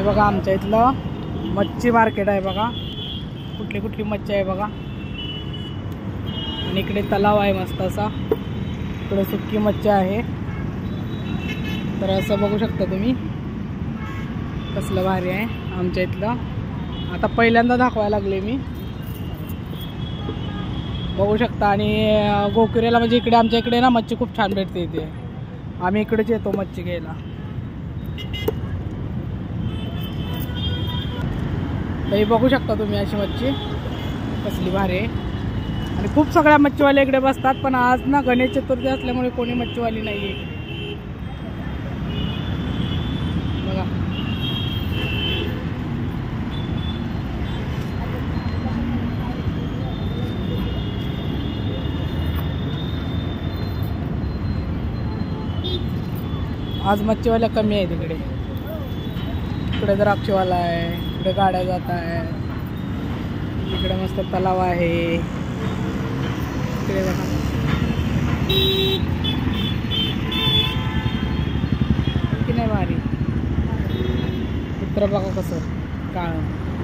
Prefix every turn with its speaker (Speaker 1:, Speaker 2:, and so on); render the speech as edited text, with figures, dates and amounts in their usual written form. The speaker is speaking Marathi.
Speaker 1: बघा आमच्या इथलं मच्छी मार्केट आहे बघा, कुठली कुठली मच्छी आहे बघा. आणि इकडे तलाव आहे मस्त असा, इकडे सुक्की मच्छी आहे. तर असं बघू शकता तुम्ही कसलं भारी आहे आमच्या इथलं. आता पहिल्यांदा दाखवायला लागले मी, बघू शकता. आणि गोकुरेला म्हणजे इकडे आमच्या इकडे ना मच्छी खूप छान भेटते इथे, आम्ही इकडेच येतो मच्छी घ्यायला. तर बघू शकता तुम्ही अशी मच्छी कसली भारी आहे. आणि खूप सगळ्या मच्छीवाले इकडे बसतात, पण आज ना गणेश चतुर्थी असल्यामुळे कोणी मच्छीवाली नाही आहे बघा. आज मच्छीवाल्या कमी आहेत इकडे. इकडे द्राक्षवाला आहे, इकडे गाड्या जात आहे, इकडे मस्त तलाव आहे. इकडे बघा की नाही भारी. चित्र बघा कसं काळ.